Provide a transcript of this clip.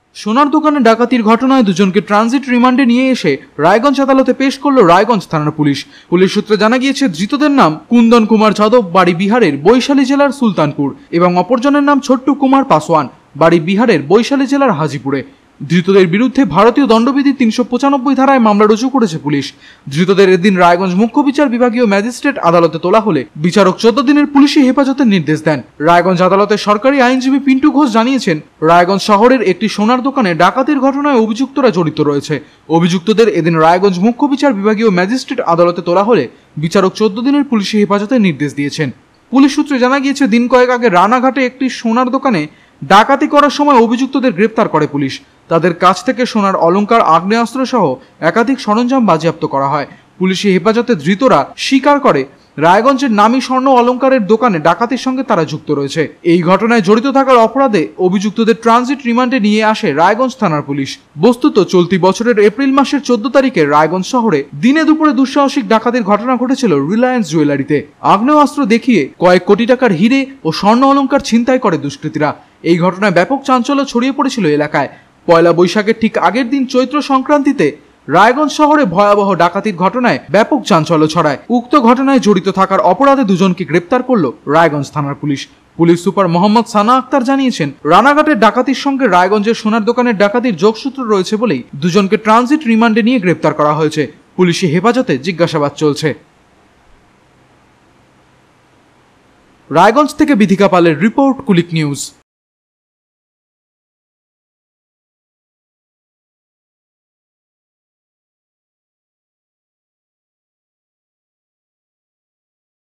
সোনার দোকানে ডাকাতির ঘটনায় দুজনকে ট্রানজিট রিমান্ডে নিয়ে এসে রায়গঞ্জ আদালতে পেশ করল রায়গঞ্জ থানার পুলিশ। পুলিশ সূত্রে জানা গিয়েছে, ধৃতদের নাম কুন্দন কুমার যাদব, বাড়ি বিহারের বৈশালী জেলার সুলতানপুর, এবং অপরজনের নাম ছোট্টু কুমার পাসওয়ান, বাড়ি বিহারের বৈশালী জেলার হাজিপুরে। ধৃতদের বিরুদ্ধে ভারতীয় দণ্ডবিধি ৩৯৫ ধারায় মামলা রুজু করেছে পুলিশ। ধৃতদের এদিন রায়গঞ্জ মুখ্য বিচার বিভাগীয় ম্যাজিস্ট্রেট আদালতে তোলা হলে বিচারক 14 দিনের পুলিশি হেফাজতের নির্দেশ দেন। রায়গঞ্জ আদালতের সরকারি আইনজীবী পিন্টু ঘোষ জানিয়েছেন, রায়গঞ্জ শহরের একটি সোনার দোকানে ডাকাতির ঘটনায় অভিযুক্তরা জড়িত রয়েছে। অভিযুক্তদের এদিন রায়গঞ্জ মুখ্য বিচার বিভাগীয় ম্যাজিস্ট্রেট আদালতে তোলা হলে বিচারক 14 দিনের পুলিশি হেফাজতের নির্দেশ দিয়েছেন। পুলিশ সূত্রে জানা গিয়েছে, দিন কয়েক আগে রানাঘাটে একটি সোনার দোকানে ডাকাতি করার সময় অভিযুক্তদের গ্রেপ্তার করে পুলিশ। তাদের কাছ থেকে সোনার অলংকার, আগ্নেয়াস্ত্র সহ একাধিক সরঞ্জাম বাজেয়াপ্ত করা হয়। পুলিশি হেফাজতে ধৃতরা স্বীকার করে রায়গঞ্জের নামী স্বর্ণ অলংকারের দোকানে ডাকাতির সঙ্গে তারা যুক্ত রয়েছে। এই ঘটনায় জড়িত থাকার অপরাধে অভিযুক্তদের ট্রানজিট রিমান্ডে নিয়ে আসে রায়গঞ্জ থানার পুলিশ। বস্তুত চলতি বছরের এপ্রিল মাসের 14 তারিখে রায়গঞ্জ শহরে দিনে দুপুরে দুঃসাহসিক ডাকাতির ঘটনা ঘটেছিল রিলায়েন্স জুয়েলারিতে। আগ্নেয়াস্ত্র দেখিয়ে কয়েক কোটি টাকার হিরে ও স্বর্ণ অলংকার ছিনতাই করে দুষ্কৃতীরা। এই ঘটনায় ব্যাপক চাঞ্চল্য ছড়িয়ে পড়েছিল এলাকায়। পয়লা বৈশাখের ঠিক আগের দিন চৈত্র সংক্রান্তিতে রায়গঞ্জ শহরে ভয়াবহ ডাকাতির ঘটনায় ব্যাপক চাঞ্চল্য ছড়ায়। উক্ত ঘটনায় জড়িত থাকার অপরাধে দুজনকে গ্রেপ্তার করল রায়গঞ্জ থানার police. Police super Mohammad Sana Akhtar জানিয়েছেন, রানাঘাটের ডাকাতির সঙ্গে রায়গঞ্জের সোনার দোকানের ডাকাতির যোগসূত্র রয়েছে বলেই দুজনকে ট্রানজিট রিমান্ডে নিয়ে গ্রেপ্তার করা হয়েছে। পুলিশি হেফাজতে জিজ্ঞাসাবাদ চলছে। রায়গঞ্জ থেকে বিধিকা পালের রিপোর্ট, কুলিক নিউজ।